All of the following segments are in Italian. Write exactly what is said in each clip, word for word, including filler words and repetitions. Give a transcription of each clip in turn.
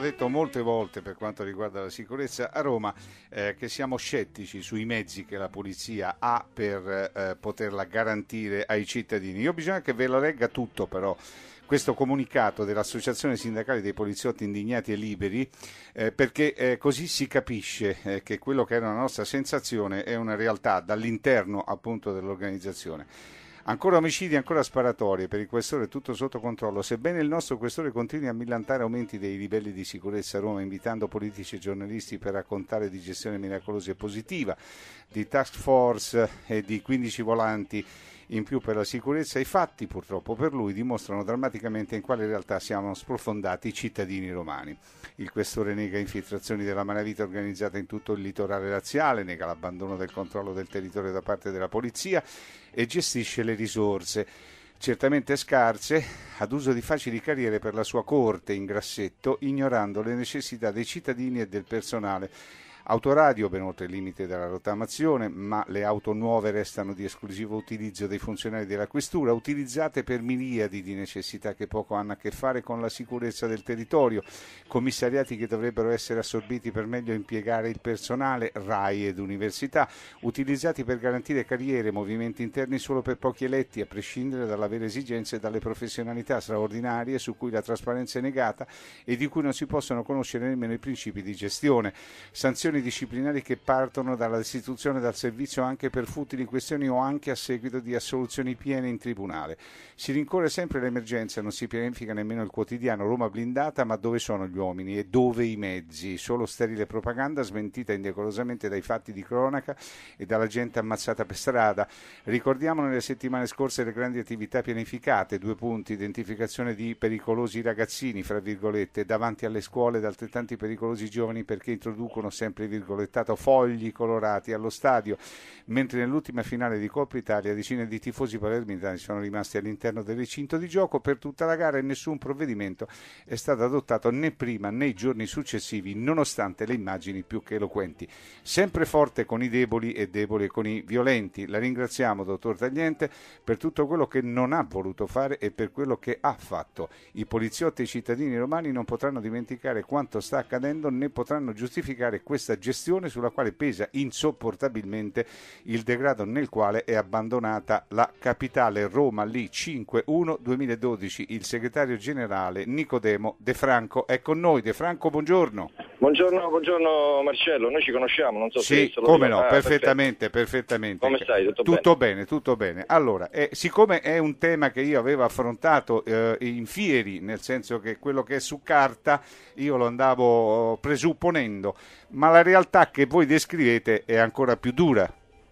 detto molte volte per quanto riguarda la sicurezza a Roma eh, che siamo scettici sui mezzi che la polizia ha per eh, poterla garantire ai cittadini. Io bisogna che ve lo legga tutto però questo comunicato dell'Associazione Sindacale dei Poliziotti Indignati e Liberi, eh, perché eh, così si capisce eh, che quello che era la nostra sensazione è una realtà dall'interno appunto dell'organizzazione. Ancora omicidi, ancora sparatorie, per il questore tutto sotto controllo, sebbene il nostro questore continui a millantare aumenti dei livelli di sicurezza a Roma, invitando politici e giornalisti per raccontare di gestione miracolosa e positiva, di task force e di quindici volanti in più per la sicurezza, i fatti purtroppo per lui dimostrano drammaticamente in quale realtà siamo sprofondati i cittadini romani. Il questore nega infiltrazioni della malavita organizzata in tutto il litorale laziale, nega l'abbandono del controllo del territorio da parte della polizia e gestisce le risorse, certamente scarse, ad uso di facili carriere per la sua corte in grassetto, ignorando le necessità dei cittadini e del personale. Autoradio ben oltre il limite della rottamazione, ma le auto nuove restano di esclusivo utilizzo dei funzionari della questura, utilizzate per miliardi di necessità che poco hanno a che fare con la sicurezza del territorio, commissariati che dovrebbero essere assorbiti per meglio impiegare il personale, R A I ed università, utilizzati per garantire carriere e movimenti interni solo per pochi eletti, a prescindere dall'avere esigenze e dalle professionalità straordinarie su cui la trasparenza è negata e di cui non si possono conoscere nemmeno i principi di gestione. Sanzioni disciplinari che partono dalla destituzione dal servizio anche per futili questioni o anche a seguito di assoluzioni piene in tribunale. Si rincorre sempre l'emergenza, non si pianifica nemmeno il quotidiano Roma blindata, ma dove sono gli uomini e dove i mezzi? Solo sterile propaganda smentita indecorosamente dai fatti di cronaca e dalla gente ammazzata per strada. Ricordiamo nelle settimane scorse le grandi attività pianificate, due punti, identificazione di pericolosi ragazzini, fra virgolette, davanti alle scuole ed altrettanti pericolosi giovani perché introducono sempre virgolettato fogli colorati allo stadio, mentre nell'ultima finale di Coppa Italia decine di tifosi palermitani sono rimasti all'interno del recinto di gioco per tutta la gara e nessun provvedimento è stato adottato né prima né nei giorni successivi, nonostante le immagini più che eloquenti. Sempre forte con i deboli e debole con i violenti. La ringraziamo, dottor Tagliente, per tutto quello che non ha voluto fare e per quello che ha fatto. I poliziotti e i cittadini romani non potranno dimenticare quanto sta accadendo né potranno giustificare questa gestione sulla quale pesa insopportabilmente il degrado nel quale è abbandonata la capitale. Roma, lì cinque uno duemiladodici. Il segretario generale Nicodemo De Franco è con noi. De Franco, buongiorno. Buongiorno, buongiorno Marcello, noi ci conosciamo, non so sì, se... Sì, come no, ah, perfettamente, perfettamente. Come stai? Tutto, tutto bene? bene? Tutto bene. Allora, eh, siccome è un tema che io avevo affrontato eh, in fieri, nel senso che quello che è su carta io lo andavo presupponendo, ma la realtà che voi descrivete è ancora più dura.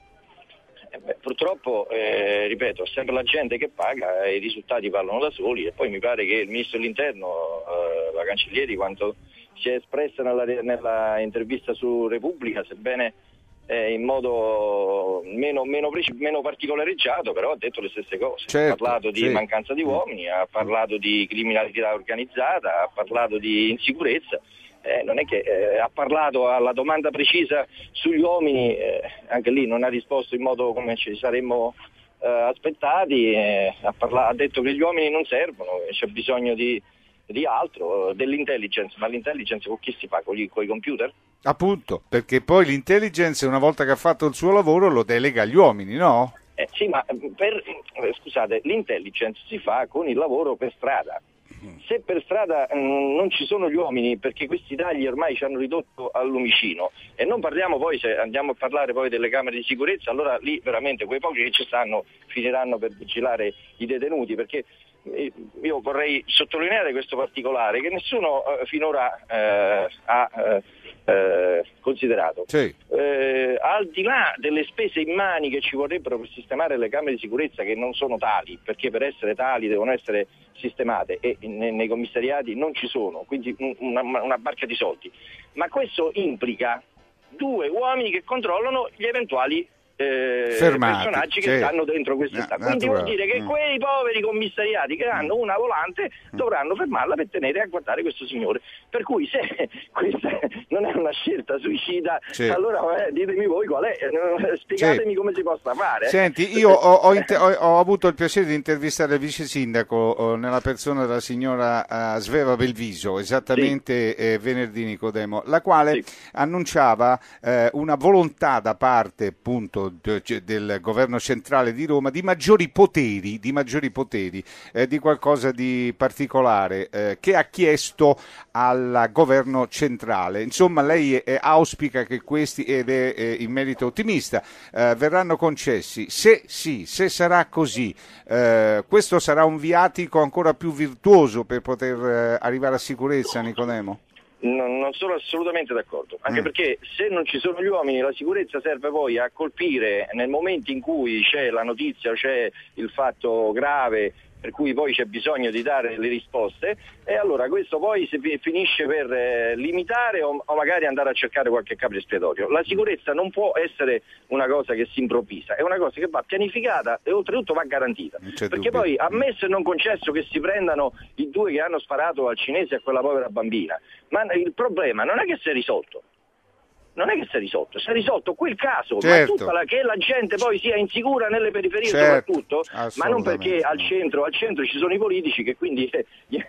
Eh beh, purtroppo, eh, ripeto, è sempre la gente che paga e i risultati parlano da soli e poi mi pare che il Ministro dell'Interno, eh, la Cancellieri, quanto si è espressa nella, nella intervista su Repubblica, sebbene eh, in modo meno, meno, meno particolareggiato, però ha detto le stesse cose. Certo, ha parlato di sì. mancanza di uomini, ha parlato di criminalità organizzata, ha parlato di insicurezza. Eh, non è che eh, ha parlato alla domanda precisa sugli uomini, eh, anche lì non ha risposto in modo come ci saremmo eh, aspettati, eh, ha, parla- ha detto che gli uomini non servono, c'è bisogno di, di altro, dell'intelligence, ma l'intelligence con chi si fa? Con i computer? Appunto, perché poi l'intelligence una volta che ha fatto il suo lavoro lo delega agli uomini, no? Eh, sì, ma per, eh, scusate, l'intelligence si fa con il lavoro per strada. Se per strada mh, non ci sono gli uomini, perché questi tagli ormai ci hanno ridotto al lumicino, e non parliamo poi, se andiamo a parlare poi delle camere di sicurezza, allora lì veramente quei pochi che ci stanno finiranno per vigilare i detenuti, perché eh, io vorrei sottolineare questo particolare che nessuno eh, finora eh, ha eh, eh, considerato. Sì. Eh, al di là delle spese immani che ci vorrebbero per sistemare le camere di sicurezza, che non sono tali, perché per essere tali devono essere sistemate e nei, nei commissariati non ci sono, quindi una, una barca di soldi, ma questo implica due uomini che controllano gli eventuali eh, Fermati, personaggi che certo. stanno dentro queste Na- sta. Quindi vuol dire che mm. quei poveri commissariati che hanno una volante dovranno fermarla per tenere a guardare questo signore. Per cui se questa non è una scelta suicida, certo. allora eh, ditemi voi qual è, eh, spiegatemi certo. come si possa fare. Senti, io ho, ho, inter- ho, ho avuto il piacere di intervistare il vice sindaco oh, nella persona della signora uh, Sveva Belviso, esattamente sì. eh, venerdì, Nicodemo, la quale sì. annunciava eh, una volontà da parte appunto de- del governo centrale di Roma di maggiori poteri, di maggiori poteri, eh, di qualcosa di particolare eh, che ha chiesto al governo centrale. Insomma, lei eh, auspica che questi, ed è eh, in merito ottimista, eh, verranno concessi. Se sì, se sarà così, eh, questo sarà un viatico ancora più virtuoso per poter eh, arrivare a sicurezza, Nicodemo? Non, non sono assolutamente d'accordo, anche mm. perché se non ci sono gli uomini la sicurezza serve poi a colpire nel momento in cui c'è la notizia o c'è il fatto grave per cui poi c'è bisogno di dare le risposte, e allora questo poi si finisce per eh, limitare o, o magari andare a cercare qualche capro espiatorio. La sicurezza non può essere una cosa che si improvvisa, è una cosa che va pianificata e oltretutto va garantita, perché dubbio. Poi ammesso e non concesso che si prendano i due che hanno sparato al cinese e a quella povera bambina, ma il problema non è che si è risolto. Non è che si è risolto, si è risolto quel caso, certo. ma tutta la, che la gente poi sia insicura nelle periferie certo. soprattutto, ma non perché al centro, al centro ci sono i politici che quindi eh,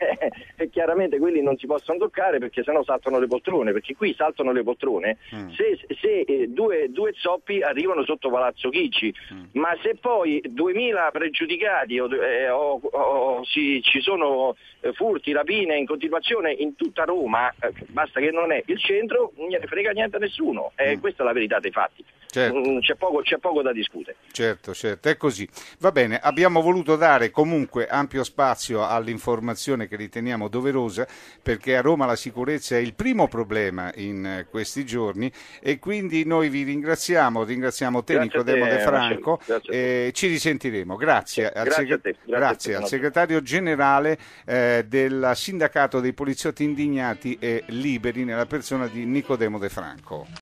eh, chiaramente quelli non si possono toccare perché sennò saltano le poltrone, perché qui saltano le poltrone mm. se, se eh, due, due zoppi arrivano sotto Palazzo Chigi, mm. ma se poi duemila pregiudicati o, eh, o, o si, ci sono eh, furti, rapine in continuazione in tutta Roma, eh, basta che non è il centro, non gliene frega niente a nessuno. Eh, mm. Questa è la verità dei fatti, certo. c'è, poco, c'è poco da discutere. Certo, certo, è così. Va bene, abbiamo voluto dare comunque ampio spazio all'informazione che riteniamo doverosa, perché a Roma la sicurezza è il primo problema in questi giorni, e quindi noi vi ringraziamo, ringraziamo te, Nicodemo De Franco, e ci risentiremo. Grazie, sì, al, grazie seg- a te. Grazie grazie a te, al segretario generale eh, del sindacato dei poliziotti indignati e liberi nella persona di Nicodemo De Franco.